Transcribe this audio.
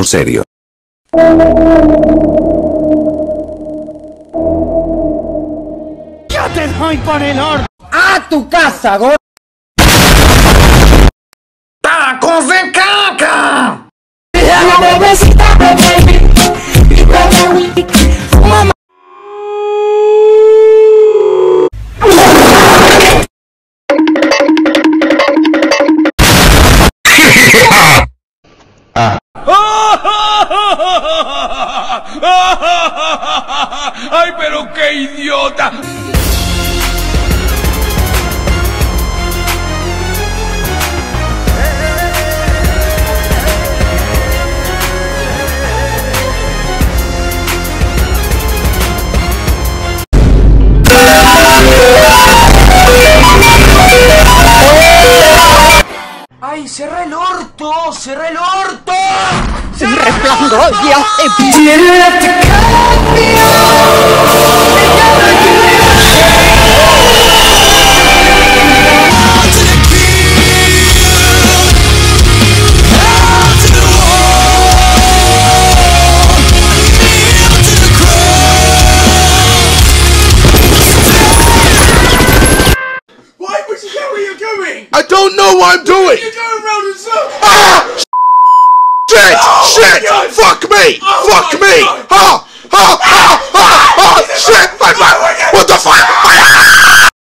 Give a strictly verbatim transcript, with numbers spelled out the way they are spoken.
Hablo serio. ¡Yo te doy por el orto! ¡A tu casa, gordo! ¡Tacos de caca! La bebecita, bebé. Mamá. Ah. ¡Ay, pero qué idiota! ¡Ay, cerré el orto! ¡Cerré el orto! El resplandor de Ytph. Why would you go where you're going? I don't know what I'm doing! You're going round in circles! Ah! Shit! Oh, Shit! God. Fuck me! Oh, Fuck my me! God. Ha! Ha! Ha! Ha! Ha! Shit!